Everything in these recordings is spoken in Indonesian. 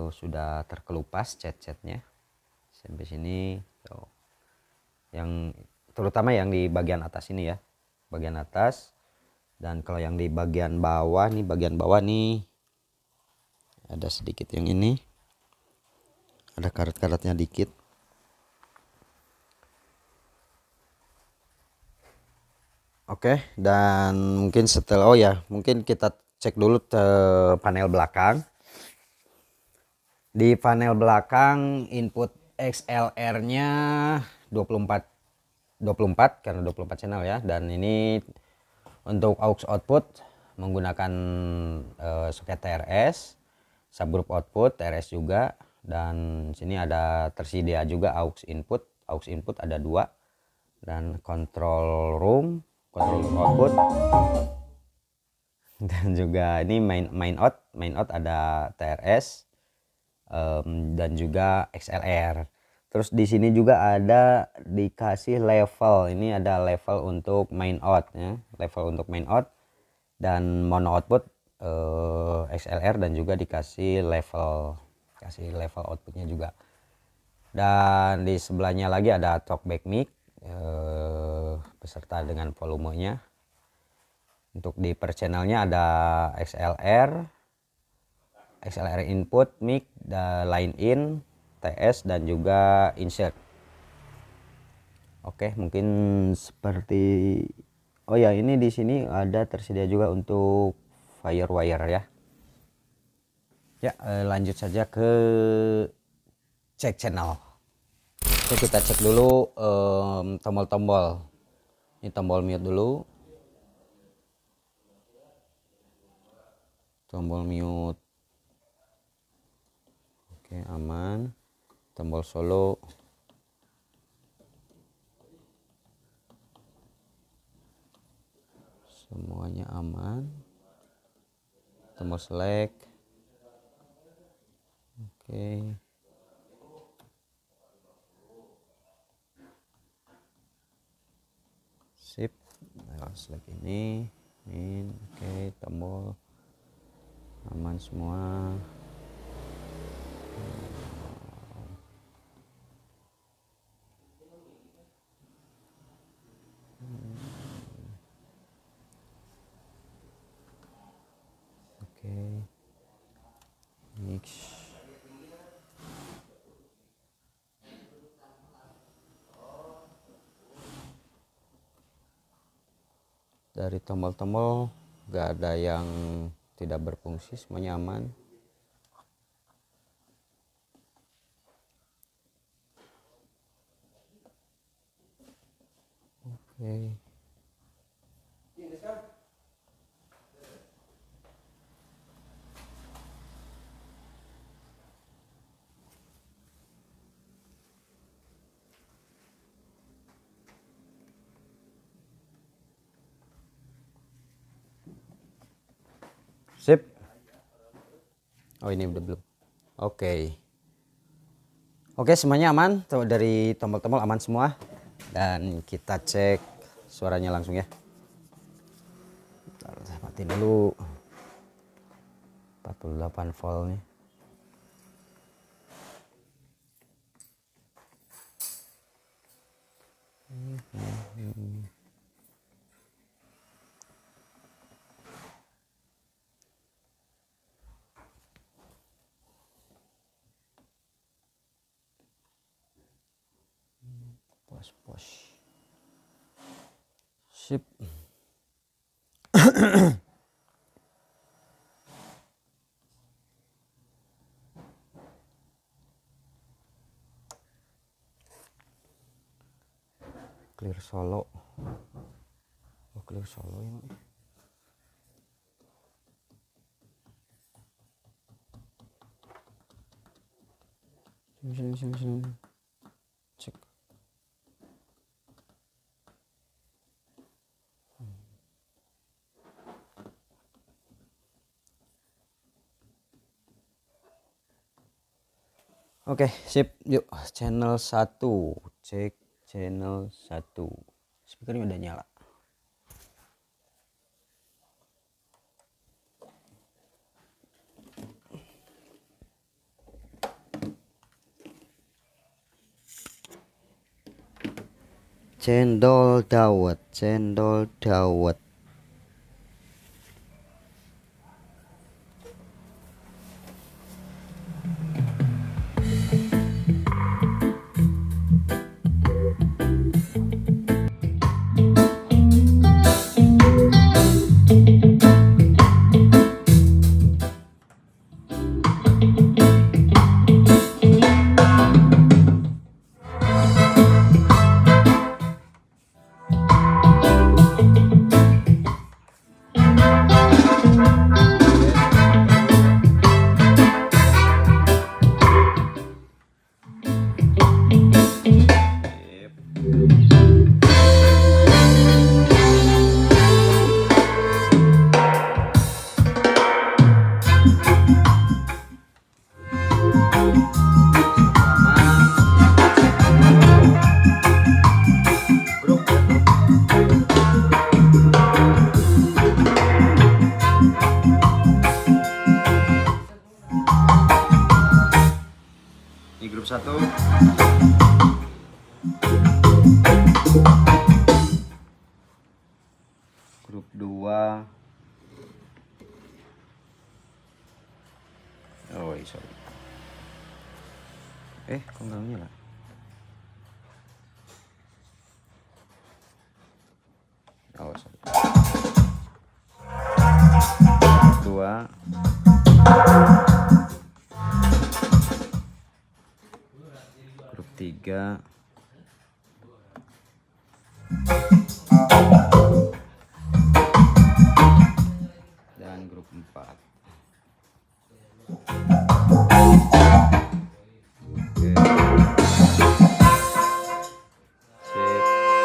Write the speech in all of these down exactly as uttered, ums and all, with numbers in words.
uh, sudah terkelupas cat-catnya sampai sini tuh. Yang terutama yang di bagian atas ini ya, bagian atas. Dan kalau yang di bagian bawah nih, bagian bawah nih ada sedikit yang ini, ada karat-karatnya dikit. Oke, dan mungkin setelah, oh ya, mungkin kita cek dulu ke panel belakang. Di panel belakang input X L R-nya dua puluh empat dua puluh empat karena dua puluh empat channel ya, dan ini untuk aux output menggunakan uh, soket T R S, subgroup output T R S juga, dan sini ada tersedia juga aux input. Aux input ada dua, dan control room, control room output, dan juga ini main main out, main out ada T R S um, dan juga X L R. Terus di sini juga ada dikasih level, ini ada level untuk main out ya, level untuk main out dan mono output uh, X L R, dan juga dikasih level, kasih level outputnya juga. Dan di sebelahnya lagi ada talkback mic uh, beserta dengan volumenya. Untuk di per channelnya ada X L R, X L R input mic, line in, T S, dan juga insert. Oke, mungkin seperti, oh ya, ini di sini ada tersedia juga untuk firewire ya. Ya, lanjut saja ke cek channel. Oke, kita cek dulu tombol-tombol. Um, ini tombol mute dulu. Tombol mute. Oke, aman. Tombol solo. Semuanya aman. Tombol select. Oke. Sip. Nah, select ini. Min. Oke, tombol aman semua. Oke, mix. Dari tombol-tombol gak ada yang tidak berfungsi, semuanya aman. Oke. Sip. Oh, ini udah belum. Oke. Oke, semuanya aman. Tuh, dari tombol-tombol aman semua. Dan kita cek suaranya langsung ya. Bentar, saya matiin dulu. empat puluh delapan volt nih. Hmm, hmm, hmm. Pos-pos. Sip. Clear solo. Oh, clear solo ya. Sini, sini, sini. Cek. Oke, sip. Yuk, channel satu. Cek channel satu. Speakernya udah nyala. cendol dawet, cendol dawet. Ini grup satu, grup dua. Oh sorry, eh kok nggak nyala? Oh sorry, grup dua. Grup tiga, dan grup empat. Oke. Sip.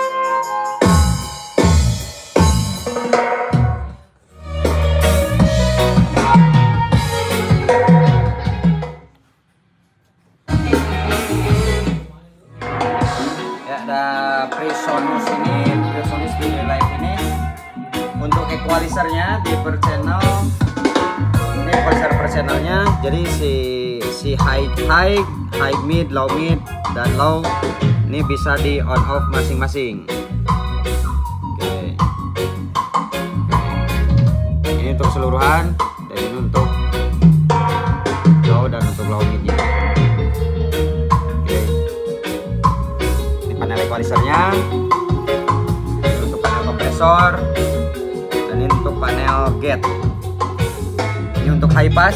Ada Presonus ini, Presonus di live ini untuk equalizernya di per channel. Ini equalizer per channelnya, jadi si si high high, high mid, low mid dan low ini bisa di on off masing-masing. Oke. Ini untuk keseluruhan dan ini untuk low dan untuk low midnya. Panel equalizernya, ini untuk panel kompresor, dan ini untuk panel gate. Ini untuk high pass.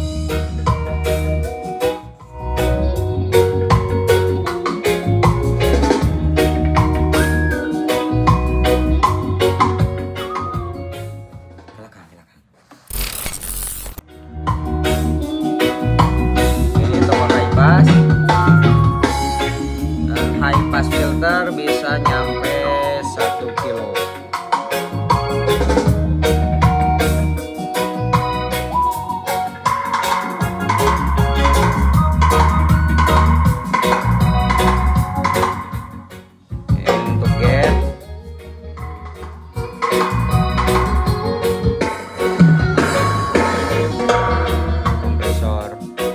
Silakan, silakan. Ini untuk high pass. High pass filter bisa nyampe satu kilo. Ini untuk gate. Kompresor.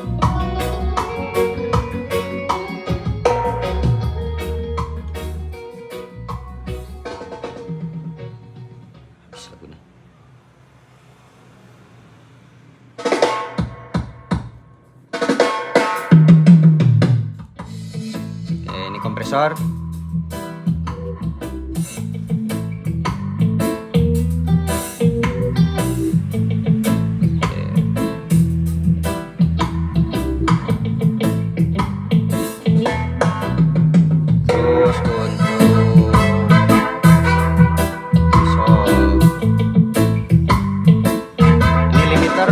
Oke, ini kompresor. Terus untuk pisau. Ini limiter.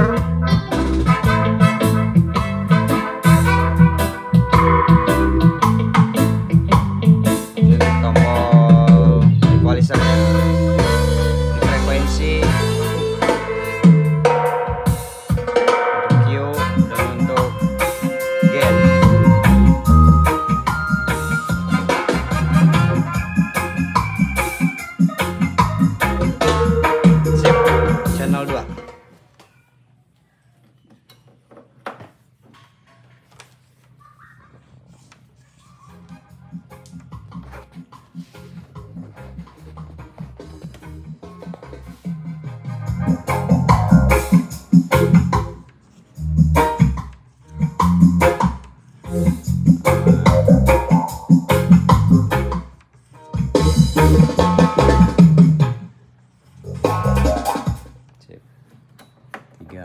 Sip. Tiga.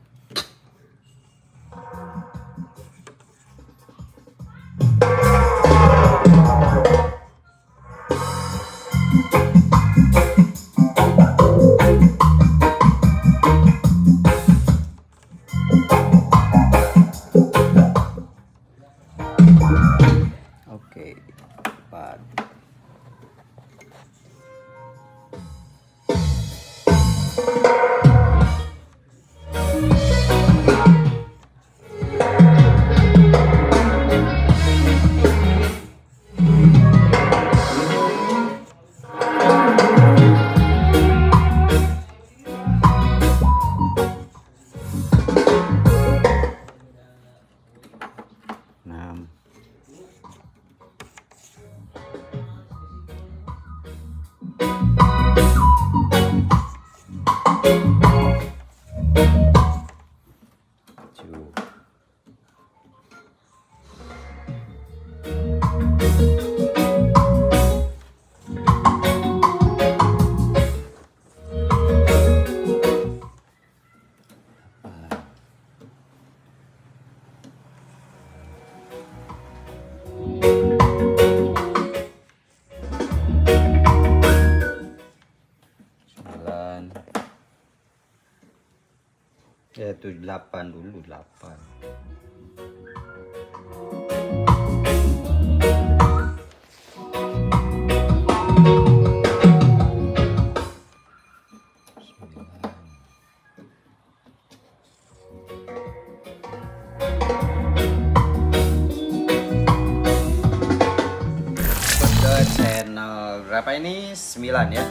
Oke, empat. Enam. Tujuh. Sembilan. Ya itu delapan dulu, delapan. Ke channel berapa ini? Sembilan ya.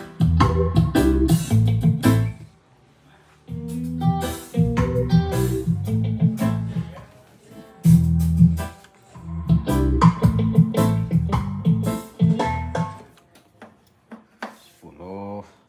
Sepuluh.